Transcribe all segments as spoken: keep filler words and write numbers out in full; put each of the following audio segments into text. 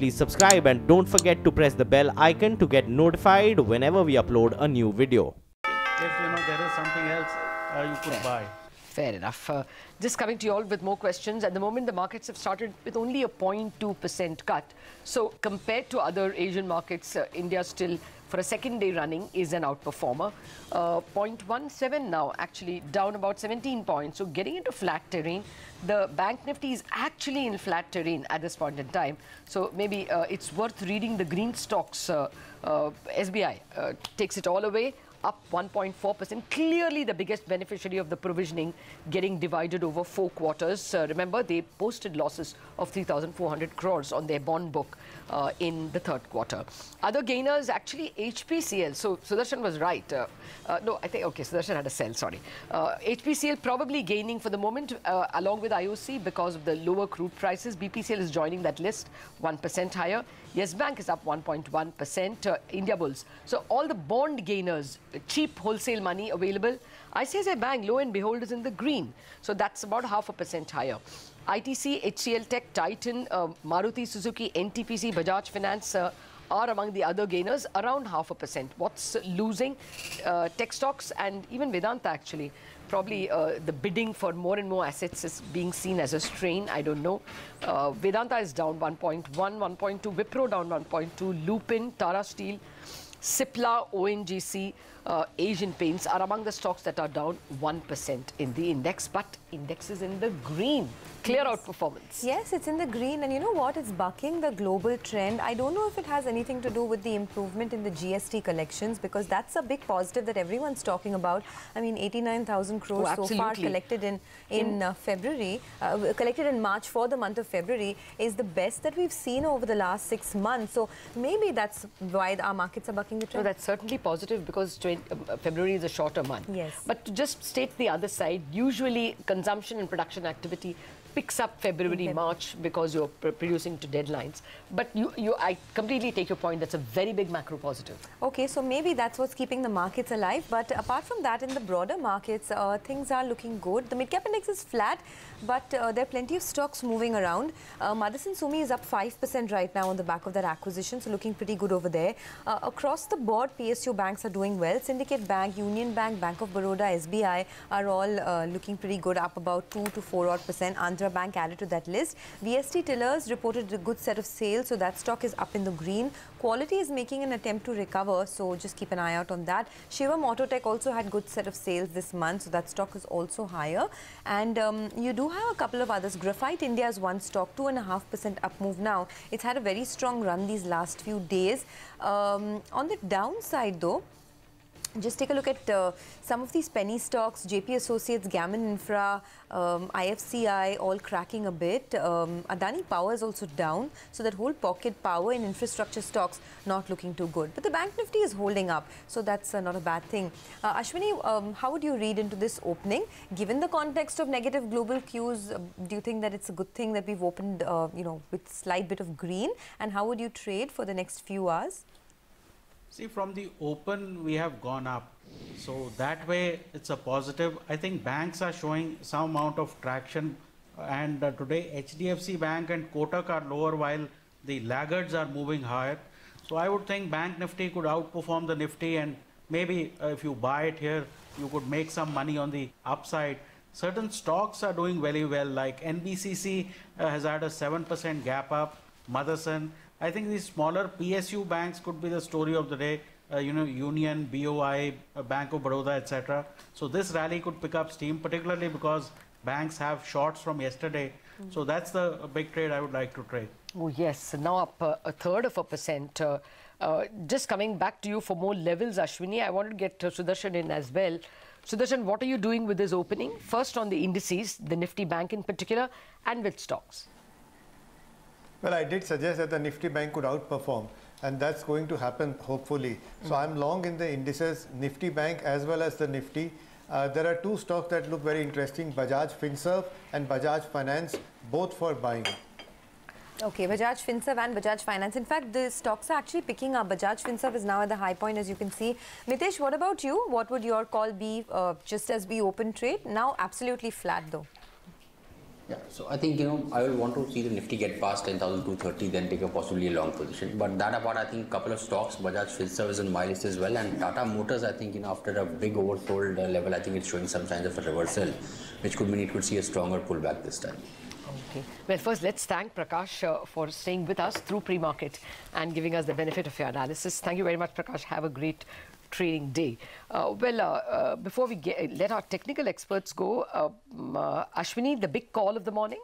please subscribe and don't forget to press the bell icon to get notified whenever we upload a new video. If you know there is something else uh, you could buy. Fair enough. Uh, just coming to you all with more questions. At the moment, the markets have started with only a zero point two percent cut. So compared to other Asian markets, uh, India still, for a second day running, is an outperformer. Uh, zero point one seven now, actually down about seventeen points. So getting into flat terrain. The Bank Nifty is actually in flat terrain at this point in time. So maybe uh, it's worth reading the green stocks. Uh, uh, S B I uh, takes it all away, up one point four percent. Clearly the biggest beneficiary of the provisioning getting divided over four quarters. Uh, remember, they posted losses of three thousand four hundred crores on their bond book uh, in the third quarter. Other gainers, actually H P C L. So Sudarshan was right. Uh, uh, no, I think, okay, Sudarshan had a sell, sorry. Uh, H P C L probably gaining for the moment uh, along with I O C because of the lower crude prices. B P C L is joining that list, one percent higher. Yes Bank is up one point one percent. Uh, India Bulls. So all the bond gainers, cheap wholesale money available. I C I C I Bank, lo and behold, is in the green. So that's about half a percent higher. I T C, H C L Tech, Titan, uh, Maruti Suzuki, N T P C, Bajaj Finance uh, are among the other gainers, around half a percent. What's losing? Uh, tech stocks and even Vedanta, actually. Probably uh, the bidding for more and more assets is being seen as a strain. I don't know. Uh, Vedanta is down one point one, one point two. Wipro down one point two. Lupin, Tara Steel, Cipla, O N G C, uh, Asian Paints are among the stocks that are down one percent in the index. But index is in the green. Clear yes. outperformance. Yes, it's in the green, and you know what? It's bucking the global trend. I don't know if it has anything to do with the improvement in the G S T collections, because that's a big positive that everyone's talking about. I mean, eighty-nine thousand crores oh, so far collected in in, in uh, February, uh, collected in March for the month of February is the best that we've seen over the last six months. So maybe that's why our markets are bucking the trend. No, that's certainly positive because uh, February is a shorter month. Yes. But to just state the other side, usually consumption and production activity picks up February, okay. March because you're pr producing to deadlines. But you, you, I completely take your point. That's a very big macro positive. Okay, so maybe that's what's keeping the markets alive. But apart from that, in the broader markets, uh, things are looking good. The mid-cap index is flat, but uh, there are plenty of stocks moving around. Uh, Motherson Sumi is up five percent right now on the back of that acquisition, so looking pretty good over there. Uh, across the board, P S U banks are doing well. Syndicate Bank, Union Bank, Bank of Baroda, S B I are all uh, looking pretty good, up about two to four odd percent. Andhra Bank added to that list. V S T Tillers reported a good set of sales, so that stock is up in the green. Quality is making an attempt to recover, so just keep an eye out on that. Shivam Autotech also had good set of sales this month, so that stock is also higher. And um, you do have a couple of others. Graphite India is one stock, two and a half percent up move now. It's had a very strong run these last few days. Um, on the downside though, just take a look at uh, some of these penny stocks. J P Associates, Gammon Infra, um, I F C I all cracking a bit. Um, Adani Power is also down. So that whole pocket power and infrastructure stocks not looking too good. But the Bank Nifty is holding up. So that's uh, not a bad thing. Uh, Ashwini, um, how would you read into this opening? Given the context of negative global cues, uh, do you think that it's a good thing that we've opened, uh, you know, with slight bit of green? And how would you trade for the next few hours? See, from the open, we have gone up. So that way, it's a positive. I think banks are showing some amount of traction. And uh, today, H D F C Bank and Kotak are lower while the laggards are moving higher. So I would think Bank Nifty could outperform the Nifty. And maybe uh, if you buy it here, you could make some money on the upside. Certain stocks are doing very well, like N B C C uh, has had a seven percent gap up, Motherson. I think these smaller P S U banks could be the story of the day, uh, you know, Union, B O I, uh, Bank of Baroda, et cetera. So this rally could pick up steam, particularly because banks have shorts from yesterday. Mm-hmm. So that's the big trade I would like to trade. Oh, yes. Now up uh, a third of a percent. Uh, uh, just coming back to you for more levels, Ashwini, I want to get uh, Sudarshan in as well. Sudarshan, what are you doing with this opening? First on the indices, the Nifty Bank in particular, and with stocks. Well, I did suggest that the Nifty Bank could outperform, and that's going to happen hopefully. So mm. I'm long in the indices, Nifty Bank as well as the Nifty. Uh, there are two stocks that look very interesting, Bajaj Finserv and Bajaj Finance, both for buying. Okay, Bajaj Finserv and Bajaj Finance. In fact, the stocks are actually picking up. Bajaj Finserv is now at the high point, as you can see. Mitesh, what about you? What would your call be uh, just as we open trade? Now absolutely flat though. Yeah, so I think, you know, I will want to see the Nifty get past ten thousand two hundred thirty, then take a possibly a long position. But that apart, I think a couple of stocks, Bajaj Finserv in my list as well, and Tata Motors, I think, you know, after a big oversold uh, level, I think it's showing some signs of a reversal, which could mean it could see a stronger pullback this time. Okay. Well, first, let's thank Prakash uh, for staying with us through pre-market and giving us the benefit of your analysis. Thank you very much, Prakash. Have a great trading day. Uh, well, uh, uh, before we get, let our technical experts go, uh, uh, Ashwini, the big call of the morning?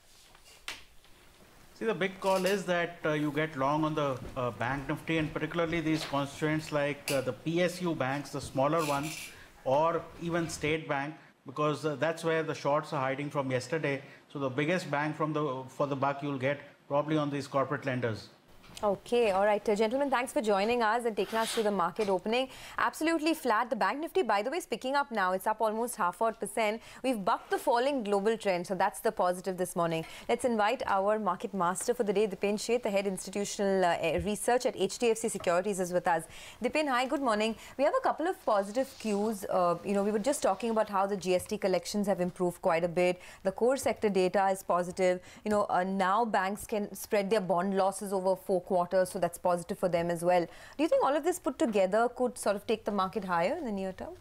See, the big call is that uh, you get long on the uh, bank Nifty, and particularly these constituents like uh, the P S U banks, the smaller ones, or even State Bank, because uh, that's where the shorts are hiding from yesterday. So the biggest bang from the for the buck you'll get probably on these corporate lenders. Okay, all right. Uh, gentlemen, thanks for joining us and taking us through the market opening. Absolutely flat. The Bank Nifty, by the way, is picking up now. It's up almost half odd percent. We've bucked the falling global trend, so that's the positive this morning. Let's invite our market master for the day, Dipen Sheth, the head institutional uh, research at H D F C Securities, is with us. Dipen, hi, good morning. We have a couple of positive cues. Uh, you know, we were just talking about how the G S T collections have improved quite a bit. The core sector data is positive. You know, uh, now banks can spread their bond losses over four quarters, so that's positive for them as well. Do you think all of this put together could sort of take the market higher in the near term?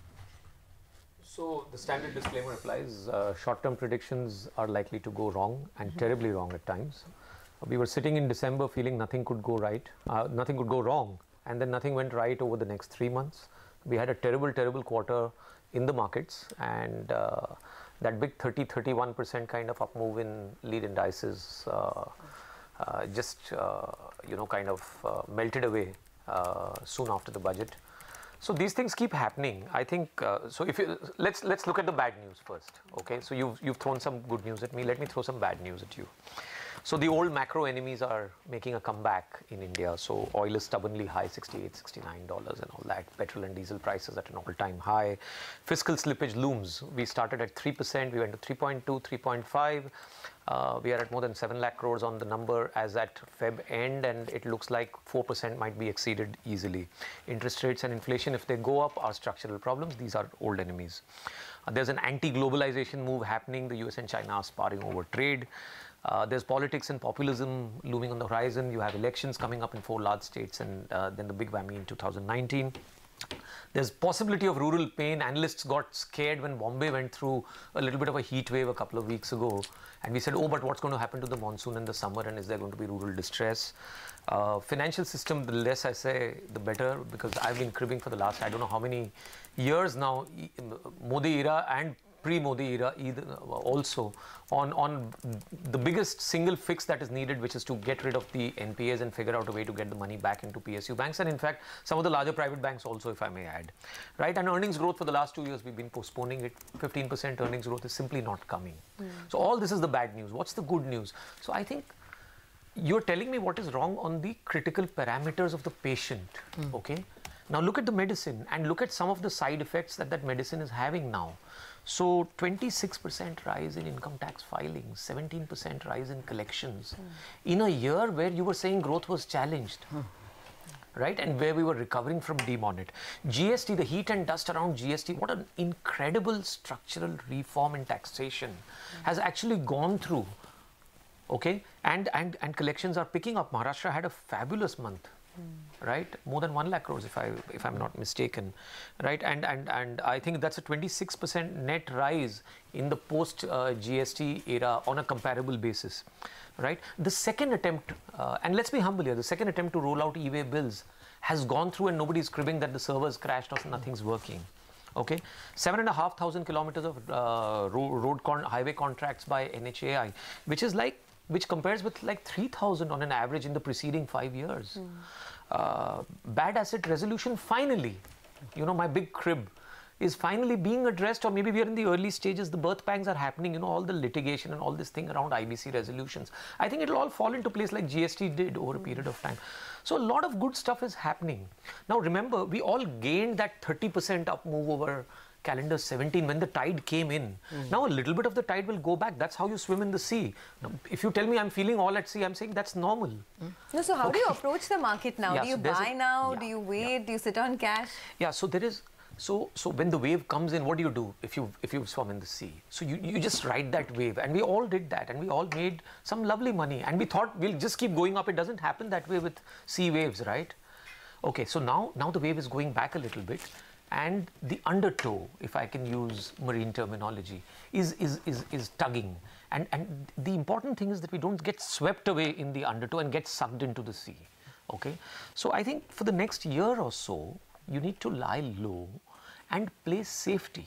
So the standard disclaimer applies. Uh, short-term predictions are likely to go wrong and mm-hmm. terribly wrong at times. We were sitting in December feeling nothing could go right, uh, nothing could go wrong, and then nothing went right over the next three months. We had a terrible, terrible quarter in the markets, and uh, that big thirty, thirty-one percent kind of up move in lead indices uh, uh, just, uh, you know, kind of uh, melted away uh, soon after the budget. So these things keep happening. I think, uh, so if you, let's, let's look at the bad news first, okay? So you've, you've thrown some good news at me, let me throw some bad news at you. So the old macro enemies are making a comeback in India. So oil is stubbornly high, sixty-eight, sixty-nine dollars and all that. Petrol and diesel prices at an all-time high. Fiscal slippage looms. We started at three percent, we went to three point two, three point five. Uh, we are at more than seven lakh crores on the number as at Feb end, and it looks like four percent might be exceeded easily. Interest rates and inflation, if they go up, are structural problems. These are old enemies. Uh, there's an anti-globalization move happening. The U S and China are sparring over trade. Uh, there's politics and populism looming on the horizon. You have elections coming up in four large states, and uh, then the big whammy in two thousand nineteen. There's possibility of rural pain. Analysts got scared when Bombay went through a little bit of a heat wave a couple of weeks ago. And we said, oh, but what's going to happen to the monsoon in the summer, and is there going to be rural distress? Uh, financial system, the less I say, the better, because I've been cribbing for the last, I don't know how many years now, Modi era and pre-Modi era either, also on, on the biggest single fix that is needed, which is to get rid of the N P As and figure out a way to get the money back into P S U banks, and in fact some of the larger private banks also, if I may add, right? And earnings growth for the last two years we've been postponing it. Fifteen percent earnings growth is simply not coming. Mm. So all this is the bad news. What's the good news? So I think you're telling me what is wrong on the critical parameters of the patient. Mm. Okay, now look at the medicine and look at some of the side effects that that medicine is having now. So twenty-six percent rise in income tax filings, seventeen percent rise in collections, mm. in a year where you were saying growth was challenged, mm. right? And where we were recovering from demonet. G S T, the heat and dust around G S T, what an incredible structural reform in taxation mm. has actually gone through, okay? And, and, and collections are picking up. Maharashtra had a fabulous month. Mm. Right, more than one lakh crores, if I if I'm not mistaken, right, and and and I think that's a twenty-six percent net rise in the post uh, G S T era on a comparable basis, right. The second attempt, uh, and let's be humble here, the second attempt to roll out e-way bills has gone through, and nobody's cribbing that the servers crashed or nothing's working. Okay, seven and a half thousand kilometers of uh, road, road con highway contracts by N H A I, which is like. which compares with like three thousand on an average in the preceding five years. Mm. Uh, bad asset resolution, finally, you know, my big crib is finally being addressed, or maybe we are in the early stages, the birth pangs are happening, you know, all the litigation and all this thing around I B C resolutions. I think it'll all fall into place like G S T did over a period of time. So a lot of good stuff is happening. Now remember, we all gained that thirty percent up move over calendar seventeen when the tide came in. Mm. Now a little bit of the tide will go back. That's how you swim in the sea. Now, if you tell me I'm feeling all at sea, I'm saying that's normal. Mm. No, so how okay. do you approach the market now? Yeah, do you so buy a, now? Yeah, do you wait? Yeah. Do you sit on cash? Yeah, so there is So, so when the wave comes in, what do you do if you if you swum in the sea? So you, you just ride that wave, and we all did that, and we all made some lovely money, and we thought we'll just keep going up. It doesn't happen that way with sea waves, right? Okay, so now now the wave is going back a little bit, and the undertow, if I can use marine terminology, is is is, is tugging, and and the important thing is that we don't get swept away in the undertow and get sucked into the sea. Okay, so I think for the next year or so, you need to lie low and play safety.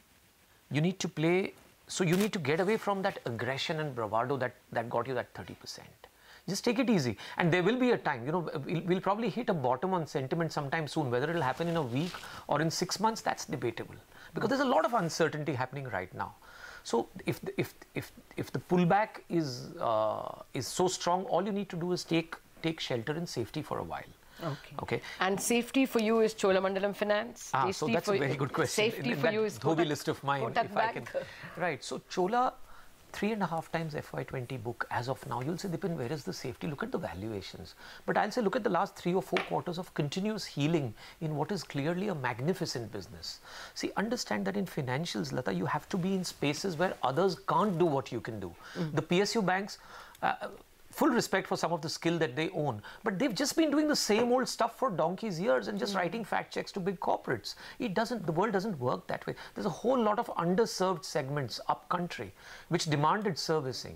You need to play, so you need to get away from that aggression and bravado that, that got you that thirty percent. Just take it easy. And there will be a time, you know, we'll, we'll probably hit a bottom on sentiment sometime soon. Whether it will happen in a week or in six months, that's debatable. Because there's a lot of uncertainty happening right now. So if the, if, if, if the pullback is, uh, is so strong, all you need to do is take, take shelter in safety for a while. Okay. Okay. And safety for you is Cholamandalam Finance? Ah, so that's a very good question. Safety in, in for you is Kotak list of mine, Kotak if Bank. I can. Right. So Chola, three and a half times F Y twenty book as of now. You'll say, Dipin, where is the safety? Look at the valuations. But I'll say, look at the last three or four quarters of continuous healing in what is clearly a magnificent business. See, understand that in financials, Lata, you have to be in spaces where others can't do what you can do. Mm. The P S U banks, uh, full respect for some of the skill that they own, but they've just been doing the same old stuff for donkey's years and just mm. writing fat checks to big corporates. It doesn't, the world doesn't work that way. There's a whole lot of underserved segments up country which demanded servicing.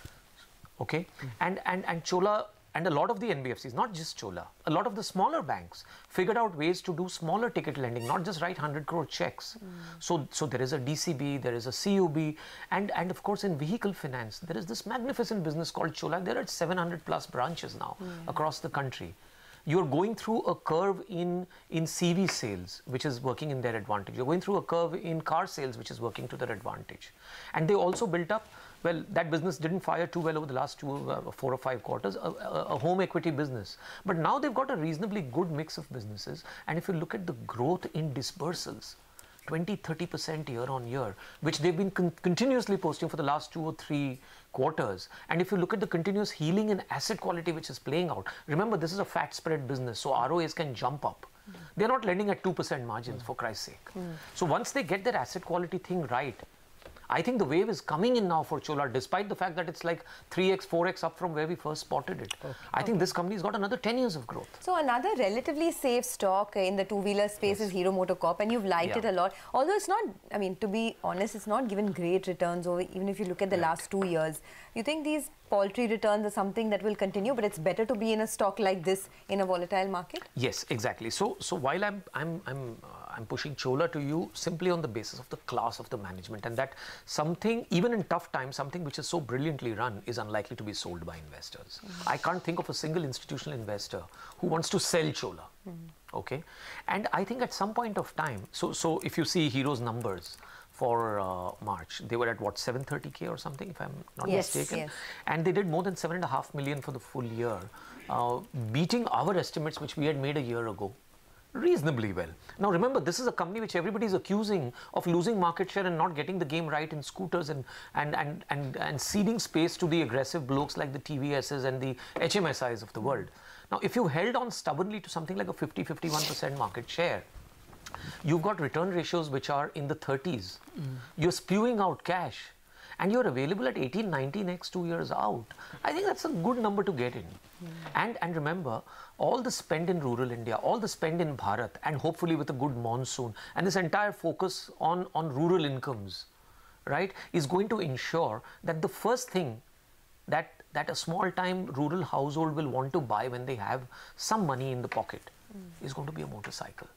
Okay, mm. and, and, and Chola and a lot of the N B F Cs, not just Chola, a lot of the smaller banks figured out ways to do smaller ticket lending, not just write one hundred crore checks. Mm. So, so there is a D C B, there is a C U B, and, and of course in vehicle finance, there is this magnificent business called Chola. There are seven hundred plus branches now yeah. across the country. You're going through a curve in, in C V sales, which is working in their advantage. You're going through a curve in car sales, which is working to their advantage. And they also built up, well, that business didn't fire too well over the last two, uh, four or five quarters, a, a, a home equity business. But now they've got a reasonably good mix of businesses. And if you look at the growth in dispersals, twenty, thirty percent year on year, which they've been con continuously posting for the last two or three quarters. And if you look at the continuous healing in asset quality, which is playing out, remember, this is a fat spread business, so R O As can jump up. Mm. They're not lending at two percent margins, mm. for Christ's sake. Mm. So once they get their asset quality thing right, I think the wave is coming in now for Chola, despite the fact that it's like three X, four X up from where we first spotted it. Okay. I think okay. this company's got another ten years of growth. So another relatively safe stock in the two-wheeler space yes. is Hero MotoCorp, and you've liked yeah. it a lot. Although it's not, I mean, to be honest, it's not given great returns over, even if you look at the right. last two years. You think these paltry returns are something that will continue, but it's better to be in a stock like this in a volatile market? Yes, exactly. So, so while I'm, I'm, I'm, uh, I'm pushing Chola to you simply on the basis of the class of the management, and that something, even in tough times, something which is so brilliantly run is unlikely to be sold by investors. Mm-hmm. I can't think of a single institutional investor who wants to sell Chola. Mm-hmm. Okay, and I think at some point of time, so so if you see Hero's numbers for uh, March, they were at what, seven thirty K or something, if I'm not yes, mistaken. Yes. And they did more than seven and a half million for the full year, uh, beating our estimates, which we had made a year ago, reasonably well. Now remember, this is a company which everybody is accusing of losing market share and not getting the game right in scooters and, and, and, and, and ceding space to the aggressive blokes like the T V Ss and the H M S Is of the world. Now, if you held on stubbornly to something like a fifty, fifty-one percent market share, you've got return ratios which are in the thirties. Mm. You're spewing out cash and you're available at eighteen, nineteen X two years out. I think that's a good number to get in. Mm. And, and remember, all the spend in rural India, all the spend in Bharat, and hopefully with a good monsoon, and this entire focus on, on rural incomes, right, is going to ensure that the first thing that, that a small-time rural household will want to buy when they have some money in the pocket mm. is going to be a motorcycle.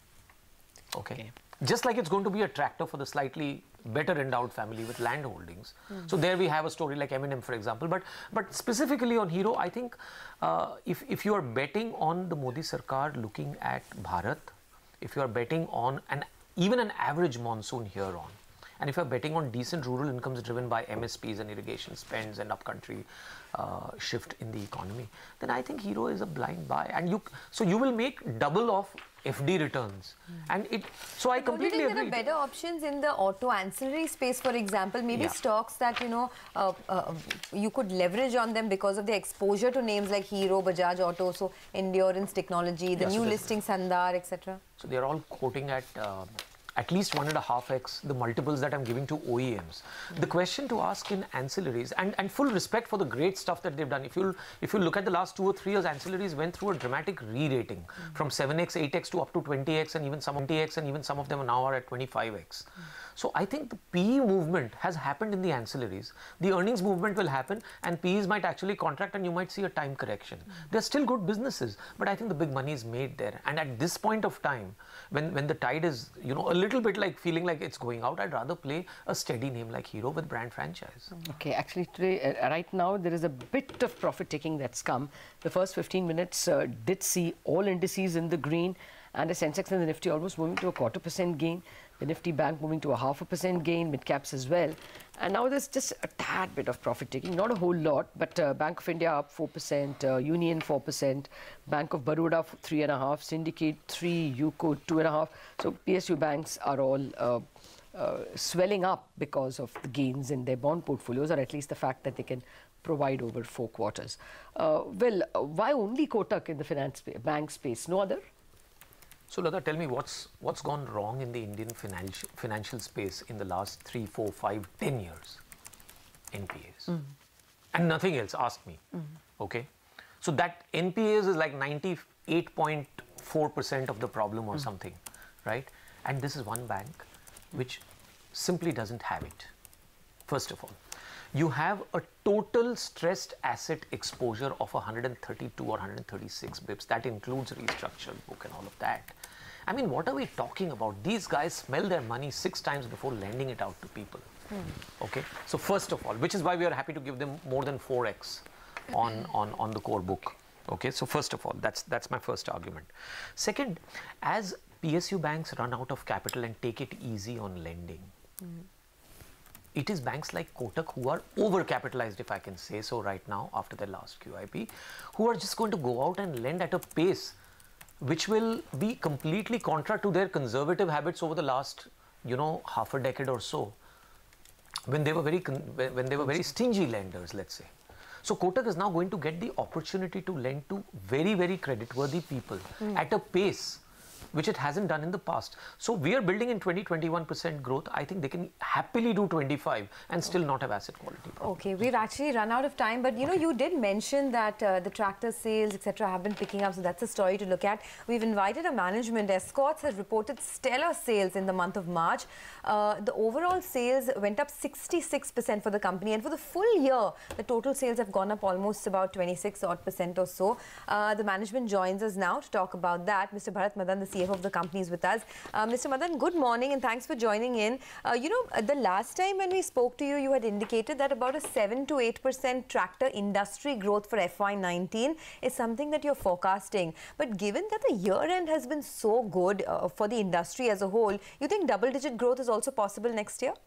Okay. okay. Just like it's going to be a tractor for the slightly better endowed family with land holdings. Mm. So there we have a story like M and M, for example. But but specifically on Hero, I think uh, if, if you are betting on the Modi Sarkar looking at Bharat, if you are betting on an even an average monsoon here on, and if you're betting on decent rural incomes driven by M S Ps and irrigation spends and upcountry uh, shift in the economy, then I think Hero is a blind buy. And you, so you will make double of F D returns. Mm. And it, so I completely agree. Don't you think there are better options in the auto ancillary space, for example, maybe yeah. stocks that, you know, uh, uh, you could leverage on them because of the exposure to names like Hero, Bajaj Auto, so Endurance Technology, the yeah, new so listing Sandar, et cetera. So they're all quoting at uh, at least one and a half X the multiples that I'm giving to O E Ms. Mm. The question to ask in ancillaries, and, and full respect for the great stuff that they've done. If you if you look at the last two or three years, ancillaries went through a dramatic re-rating mm. from seven X, eight X to up to twenty X, and even some twenty X, and even some of them now are at twenty-five X. Mm. So I think the P E movement has happened in the ancillaries. The earnings movement will happen, and P Es might actually contract, and you might see a time correction. Mm. They're still good businesses, but I think the big money is made there. And at this point of time, when when the tide is, you know, a little bit like feeling like it's going out, I'd rather play a steady name like Hero with brand franchise. Okay, actually today, uh, right now, there is a bit of profit taking that's come. The first fifteen minutes uh, did see all indices in the green, and the Sensex and the Nifty almost moving to a quarter percent gain. The Nifty Bank moving to a half a percent gain, mid-caps as well. And now there's just a tad bit of profit taking, not a whole lot, but uh, Bank of India up four percent, uh, Union four percent, Bank of Baroda three point five, Syndicate three, U C O two point five. So P S U banks are all uh, uh, swelling up because of the gains in their bond portfolios, or at least the fact that they can provide over four quarters. Uh, well, uh, why only Kotak in the finance bank space? No other? So, Lata, tell me what's what's gone wrong in the Indian financial financial space in the last three, four, five, ten years? N P As mm. and nothing else. Ask me. Mm. Okay, so that N P As is like ninety-eight point four percent of the problem or mm. something, right? And this is one bank which simply doesn't have it. First of all, you have a total stressed asset exposure of one hundred thirty-two or one hundred thirty-six bips. That includes restructured book and all of that. I mean, what are we talking about? These guys smell their money six times before lending it out to people. Hmm. Okay. So first of all, which is why we are happy to give them more than four X on, on, on the core book. Okay. So first of all, that's, that's my first argument. Second, as P S U banks run out of capital and take it easy on lending, hmm. it is banks like Kotak who are overcapitalized, if I can say so right now, after their last Q I P, who are just going to go out and lend at a pace which will be completely contra to their conservative habits over the last, you know, half a decade or so, when they were very, when they were very stingy lenders, let's say. So Kotak is now going to get the opportunity to lend to very, very creditworthy people mm. at a pace which it hasn't done in the past. So we are building in twenty, twenty-one percent growth. I think they can happily do twenty-five and still not have asset quality problems. Okay, we've actually run out of time, but you know, you did mention that uh, the tractor sales, et cetera, have been picking up, so that's a story to look at. We've invited a management. Escorts has reported stellar sales in the month of March. Uh, the overall sales went up sixty-six percent for the company, and for the full year, the total sales have gone up almost about twenty-six odd percent or so. Uh, the management joins us now to talk about that. Mister Bharat Madan, the C F O of the company, is with us. Uh, Mister Madan, good morning and thanks for joining in. Uh, you know, the last time when we spoke to you, you had indicated that about a seven to eight percent tractor industry growth for F Y nineteen is something that you're forecasting. But given that the year end has been so good uh, for the industry as a whole, you think double-digit growth is also possible next year?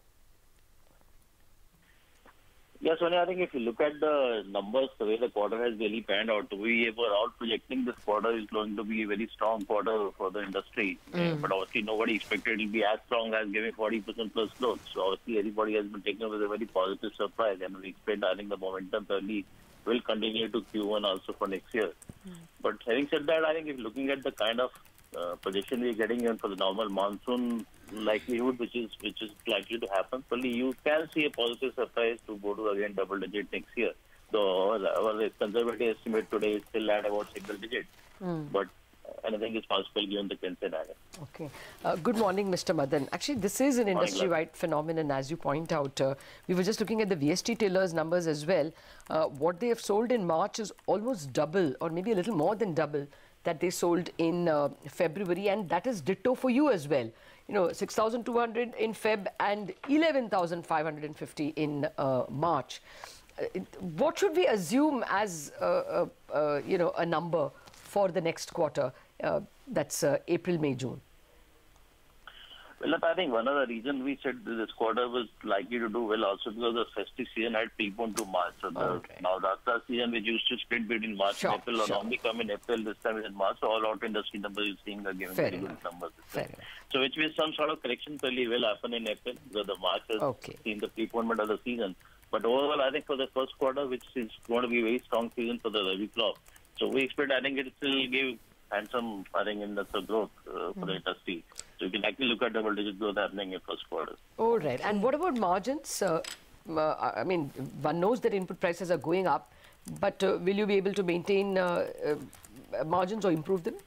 Yes, Sonia, I think if you look at the numbers, the way the quarter has really panned out, we were out projecting this quarter is going to be a very strong quarter for the industry. Mm. But obviously nobody expected it will be as strong as giving forty percent plus growth. So obviously everybody has been taken with a very positive surprise, and we expect, I think, the momentum certainly will continue to Q one also for next year. Mm. But having said that, I think if looking at the kind of uh, projection we're getting in for the normal monsoon likelihood, which is which is likely to happen, probably you can see a positive surprise to go to again double digit next year. So our, our conservative estimate today is still at about single digit, mm. but anything is possible given the consent item. Okay. Uh, good morning, Mister Madan. Actually, this is an industry-wide phenomenon, as you point out. Uh, we were just looking at the V S T tailors numbers as well. Uh, what they have sold in March is almost double, or maybe a little more than double, that they sold in uh, February, and that is ditto for you as well. You know, six thousand two hundred in Feb and eleven thousand five hundred fifty in uh, March. Uh, it, what should we assume as, uh, uh, uh, you know, a number for the next quarter? Uh, that's uh, April, May, June. Well, I think one of the reasons we said this quarter was likely to do well also because the festive season had preponed to March. So the, Okay. now the Rasta season, which used to split between March Sure, and April, or sure. normally come in April, this time is in March. So all auto industry numbers you're seeing are giving Fair very enough. good numbers. Fair enough. So which means some sort of correction probably will happen in April because the March has Okay. seen the preponement of the season. But overall, I think for the first quarter, which is going to be a very strong season for the Rabi crop, so we expect, I think it will give handsome, I think, industrial growth uh, for the industry. So you can actually look at double-digit growth happening in first quarter. All right. And what about margins? Uh, uh, I mean, one knows that input prices are going up, but uh, will you be able to maintain uh, uh, margins or improve them?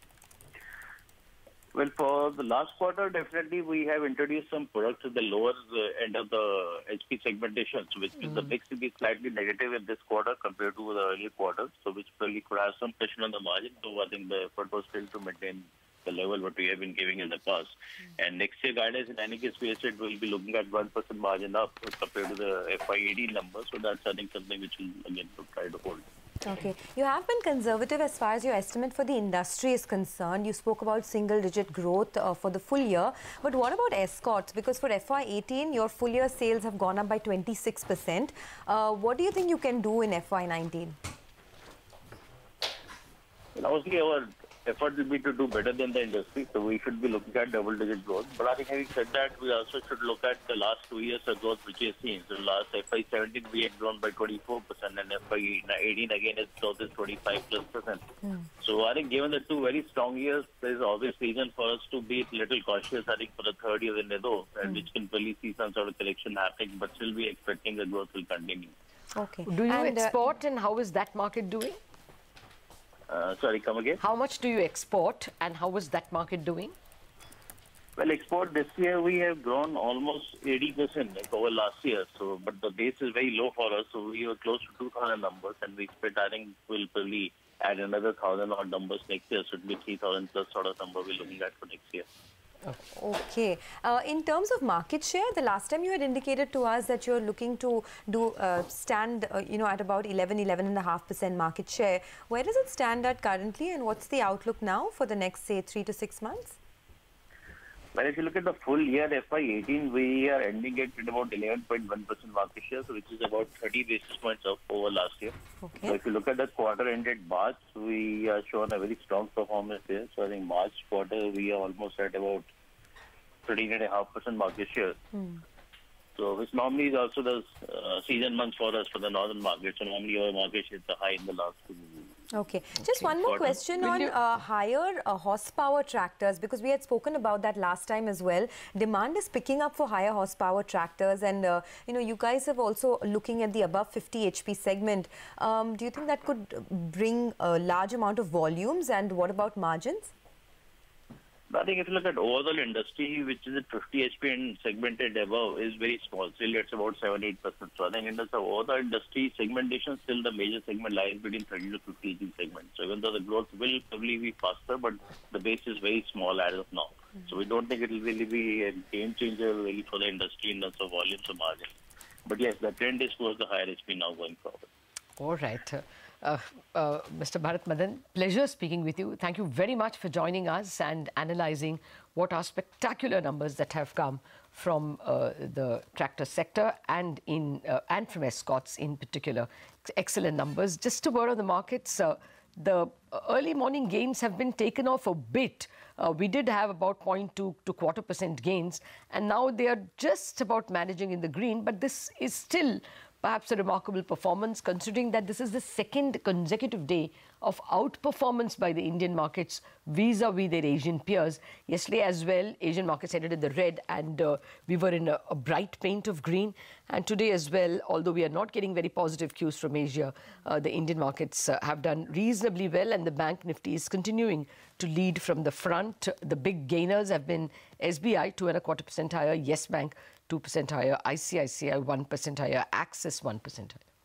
Well, for the last quarter, definitely we have introduced some products at the lower uh, end of the H P segmentation, so which means the mix will be slightly negative in this quarter compared to the earlier quarters, so which probably could have some pressure on the margin. So I think the effort was still to maintain the level what we have been giving in the past. And next year guidance, in any case, we said we'll be looking at one percent margin up compared to the F Y eighteen numbers. So that's, I think, something which will again try to hold. Okay. You have been conservative as far as your estimate for the industry is concerned. You spoke about single-digit growth uh, for the full year. But what about escorts? Because for F Y eighteen, your full year sales have gone up by twenty-six percent. Uh, what do you think you can do in F Y nineteen? Well, obviously, our effort will be to do better than the industry, so we should be looking at double-digit growth. But I think having said that, we also should look at the last two years of growth which we have seen. So last F Y seventeen, we had grown by twenty-four percent, and F Y eighteen again, its growth is twenty-five plus percent. Mm. So I think given the two very strong years, there is always reason for us to be a little cautious, I think, for the third year in a row, and mm. which can really see some sort of correction happening, but still be expecting the growth will continue. Okay. Do you and, export, uh, and how is that market doing? Uh, sorry, come again? How much do you export, and how is that market doing? Well, export this year we have grown almost eighty percent like over last year. So, but the base is very low for us. So we were close to two thousand numbers, and we expect, I think, we'll probably add another thousand odd numbers next year. So it'll be three thousand plus sort of number we're looking at for next year. Okay. Uh, in terms of market share, the last time you had indicated to us that you're looking to do uh, stand, uh, you know, at about eleven, eleven and a half percent market share. Where does it stand at currently, and what's the outlook now for the next, say, three to six months? Well, if you look at the full year F Y eighteen, we are ending it at about eleven point one percent market share, so which is about thirty basis points up over last year. Okay. So if you look at the quarter ended March, we are shown a very strong performance there. So I think March quarter, we are almost at about thirteen point five percent market share. Hmm. So which normally is also the uh, season months for us for the northern market. So normally our market shares are high in the last two months. Okay. Just one more question on uh, higher uh, horsepower tractors, because we had spoken about that last time as well. Demand is picking up for higher horsepower tractors, and uh, you know, you guys have also looking at the above fifty H P segment. Um, do you think that could bring a large amount of volumes, and what about margins? I think if you look at overall industry, which is at fifty H P and segmented above, is very small. Still, it's about seven to eight percent. So I think in the overall industry segmentation, still the major segment lies between thirty to fifty H P segment. So even though the growth will probably be faster, but the base is very small as of now. Mm-hmm. So we don't think it will really be a game changer really for the industry in terms of volumes or margins. But yes, the trend is towards the higher H P now going forward. All right. Uh, uh, Mister Bharat Madan, pleasure speaking with you. Thank you very much for joining us and analysing what are spectacular numbers that have come from uh, the tractor sector and in uh, and from escorts in particular. Excellent numbers. Just a word on the markets. Uh, the early morning gains have been taken off a bit. Uh, we did have about zero point two to quarter percent gains, and now they are just about managing in the green, but this is still perhaps a remarkable performance, considering that this is the second consecutive day of outperformance by the Indian markets vis-a-vis their Asian peers. Yesterday as well, Asian markets headed in the red, and uh, we were in a, a bright paint of green. And today as well, although we are not getting very positive cues from Asia, uh, the Indian markets uh, have done reasonably well, and the Bank Nifty is continuing to lead from the front. The big gainers have been S B I, two and a quarter percent higher, Yes Bank, two percent higher, I C I C I, one percent higher, Axis, one percent higher.